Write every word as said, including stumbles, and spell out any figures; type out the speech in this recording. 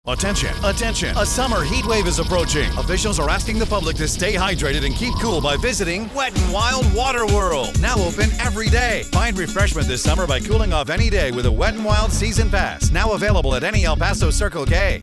Attention, attention, a summer heat wave is approaching. Officials are asking the public to stay hydrated and keep cool by visiting Wet n Wild Water World. Now open every day. Find refreshment this summer by cooling off any day with a Wet n Wild Season Pass. Now available at any El Paso Circle K.